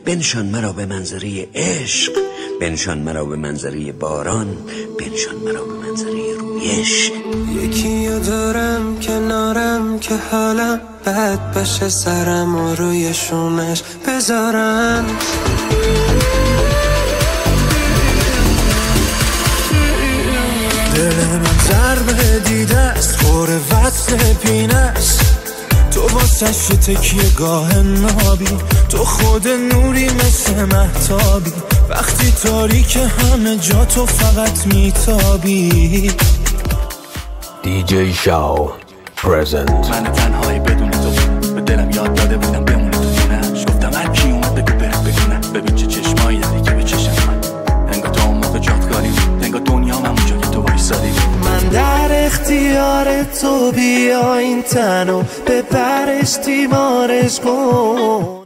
بنشان مرا به منظره عشق، بنشان مرا به منظره باران، بنشان مرا به منظره رویش. یکیو دارم کنارم که حالم بد بشه، سرم و روی شونش بذارم. دل من ضربه دیده است، خور وصل پینه است. تو واسش تکیه گاه نابی، تو خود نوری مثل مهتابی. وقتی تاریک همه جا تو فقط میتابی. DJ Shao present. من تنهایی بدون تو به دلم یاد داده بودم بمونه تو دونش. گفتم هر کی اومد بگو بره بگونه. ببین چه چشمایی داری که به چشم من. انگار تو اون موقع جات کاری، انگار دنیا من اونجا که تو وایسادی. من در اختیار تو، بیا این تنو ببرش تیمارش کن.